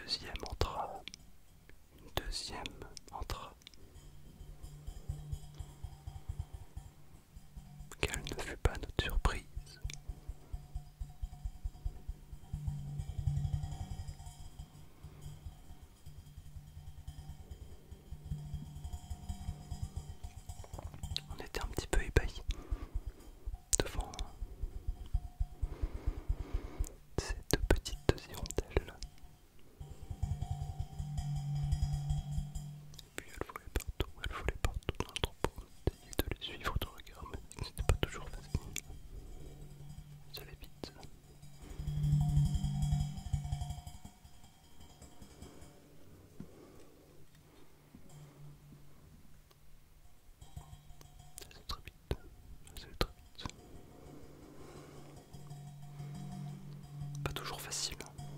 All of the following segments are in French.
deuxième entra. Une deuxième entra. Quelle ne fut pas notre surprise. On était un petit peu ébahis devant cette petite hirondelle. Puis elle volait partout dans l'entrepôt. On essayait de les suivre de regard, mais c'était pas toujours facile. Ça allait vite. Ça allait très vite. Ça allait très vite. Pas toujours facile.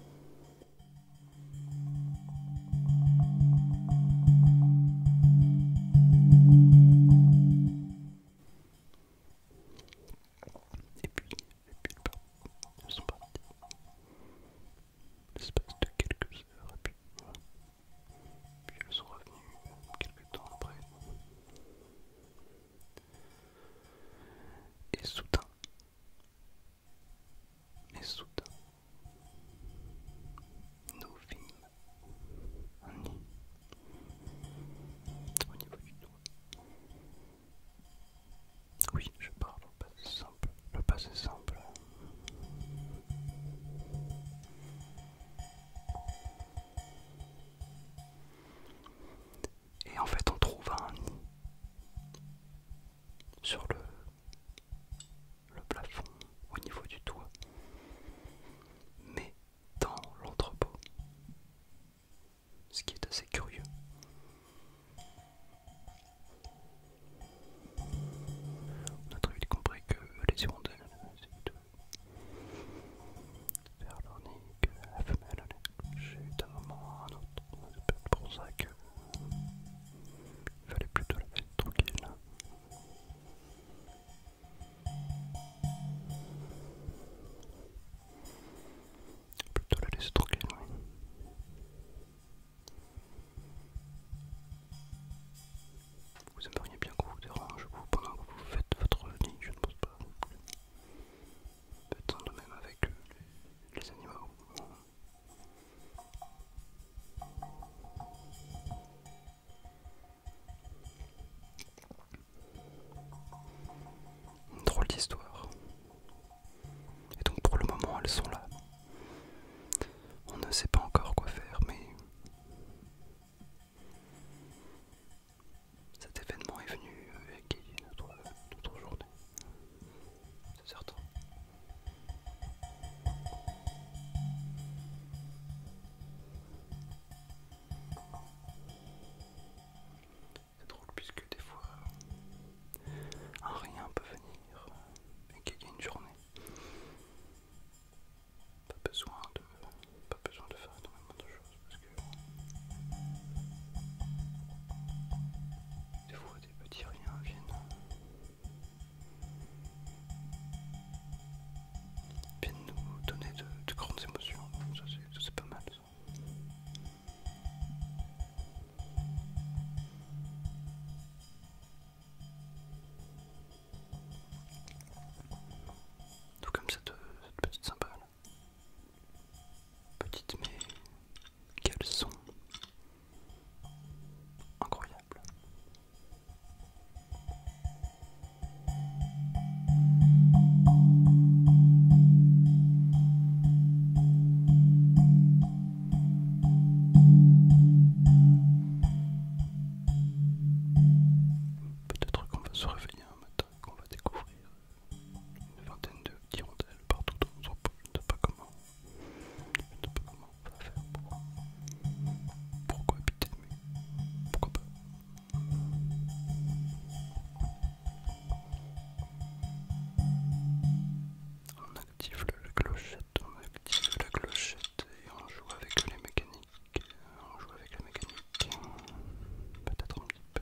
Elles sont parties. L'espace de quelques heures, et puis elles sont revenues quelques temps après. Et soudain, nous vîmes un nid au niveau du doigt. Oui, je parle au passé simple. Le passé simple. Et en fait, on trouve un nid sur le plafond, au niveau du toit, mais dans l'entrepôt. Ce qui est assez curieux. On a très vite compris que les hirondelles essayaient de faire leur nid, que la femelle allait coucher d'un moment à un autre. C'est peut-être pour ça qu'il fallait plutôt la laisser tranquille. Plutôt la laisser tranquille, oui. Vous aimeriez bien qu'on vous dérange vous pendant que vous faites votre nid, je ne pense pas. Faites de même avec les animaux. Une drôle d'histoire. Et donc pour le moment elles sont là. On ne sait pas encore quoi faire, mais cet événement est venu égayer notre journée. C'est certain. C'est drôle puisque des fois un rien peut venir égayer une journée. Pas besoin de faire énormément de choses parce que des fois des petits riens viennent nous donner de grandes émotions. Ça c'est pas mal ça. Tout comme cette petite cymbale. Petite mais quel son incroyable. Peut-être qu'on va se réveiller un matin, qu'on va découvrir une vingtaine de hirondelles partout dans notre pot. Je ne sais pas comment. Je ne sais pas comment on va faire pour cohabiter, mais pourquoi pas. On active la clochette et on joue avec les mécaniques. On joue avec la mécanique. Peut-être un petit peu.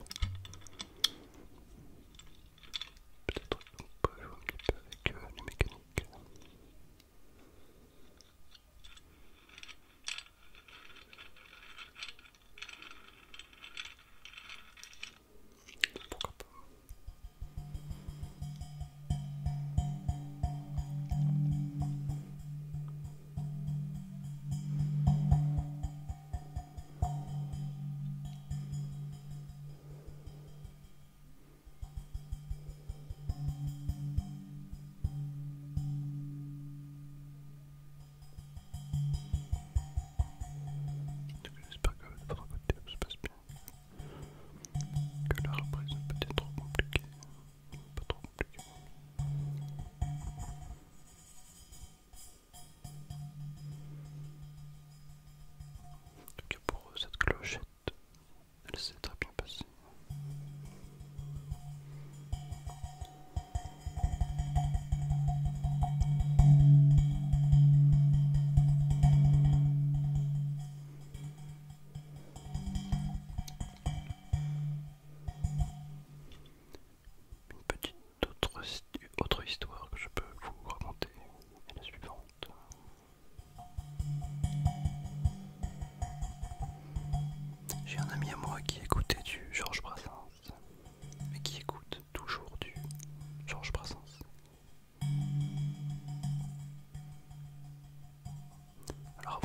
Peut-être qu'on peut jouer un petit peu avec les mécaniques.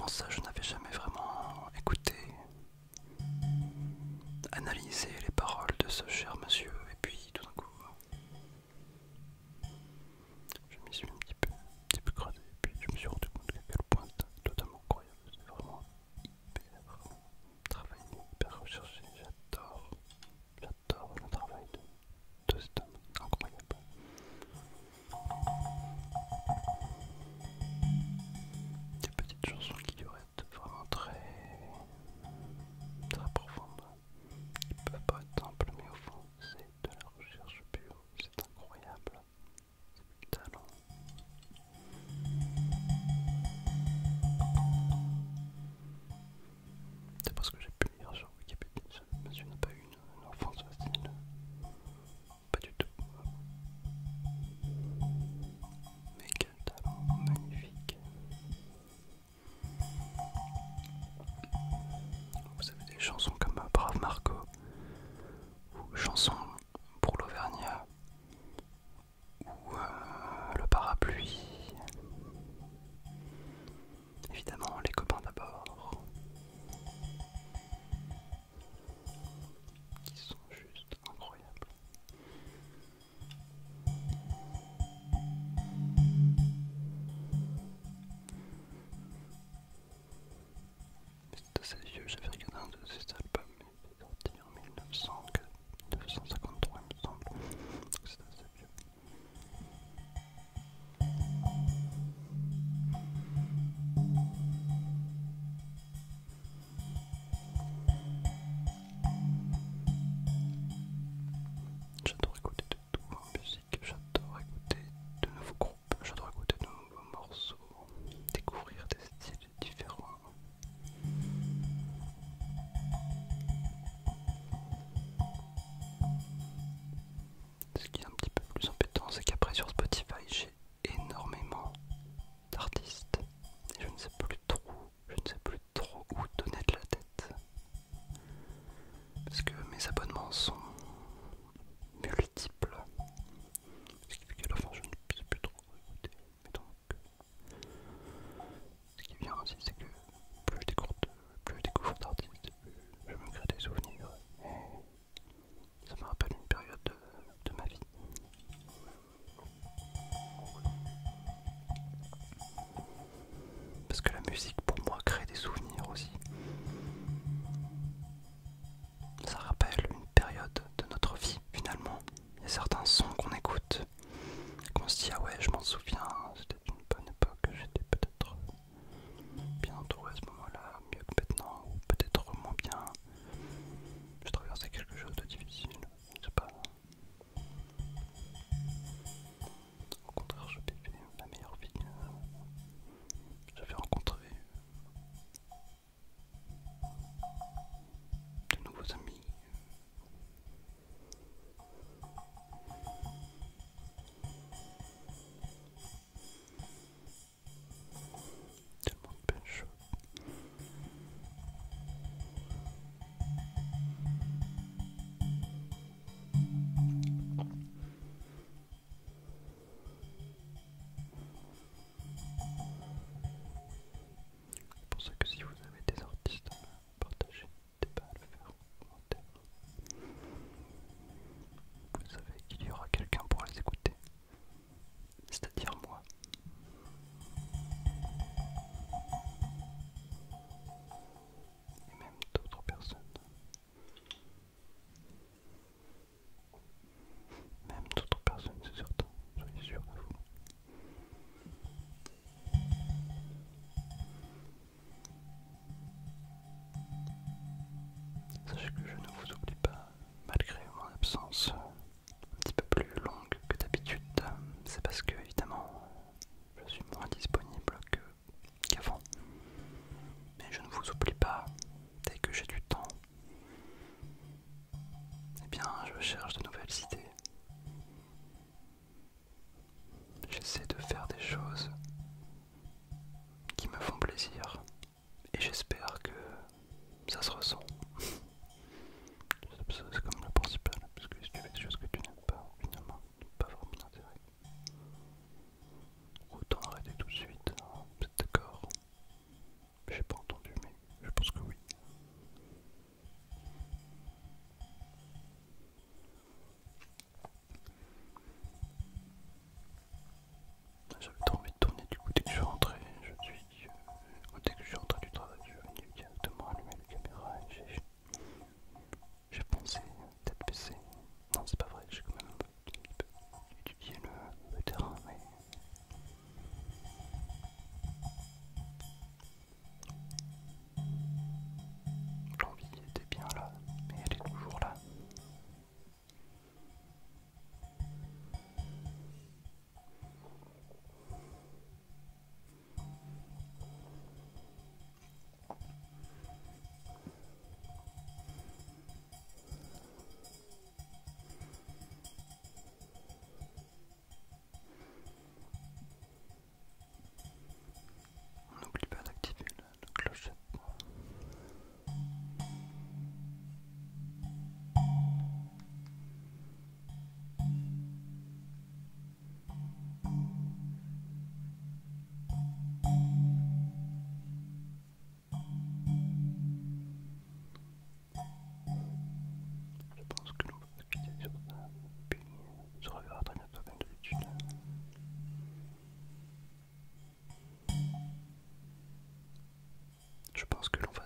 avant ça, je n'avais jamais vraiment écouté, analysé les paroles de ce cher monsieur, et puis tout d'un coup, je m'y suis un petit peu creusé, et puis je me suis rendu compte à quel point c'était totalement incroyable. C'est vraiment hyper travaillé, hyper recherché. J'adore le travail de cet homme, incroyable. Des petites chansons qui auraient été vraiment très profondes, qui peuvent pas être simples, mais au fond, c'est de la recherche pure, c'est incroyable, c'est du talent. C'est parce que j'ai pu lire sur Wikipédia, ce monsieur n'a pas eu une enfance facile, pas du tout. Mais quel talent magnifique. Vous avez des chansons comme Brave Margot, ou Chanson pour l'Auvergnat, ou Le Parapluie. Évidemment, Les Copains d'abord, qui sont juste incroyables. C'est assez vieux, j'avais regardé un de ces albums, mais il est sorti en 1953 il me semble, donc c'est assez vieux. J'adore écouter de tout en musique, j'adore écouter de nouveaux groupes, j'adore écouter de nouveaux morceaux, découvrir des styles différents. Ce qui est un petit peu plus embêtant, c'est qu'après sur Spotify, j'ai énormément d'artistes et je ne sais plus trop où donner de la tête. Parce que mes abonnements sont multiples. Ce qui fait qu'à la fin, je ne sais plus trop quoi écouter. Mais donc, ce qui vient aussi, c'est que plus je découvre d'artistes, plus je me crée des souvenirs. Et ça me rappelle une période de ma vie. Parce que la musique, pour moi, crée des souvenirs aussi. Ça rappelle une période de notre vie, finalement. Il y a certains sons qu'on écoute, qu'on se dit ah ouais, je m'en souviens, c'était une bonne époque, j'étais peut-être bien entouré à ce moment-là, mieux que maintenant, ou peut-être moins bien. Je traversais quelque chose de difficile, je ne sais pas. Au contraire, je vivais la meilleure vie. J'avais rencontré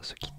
se quitter.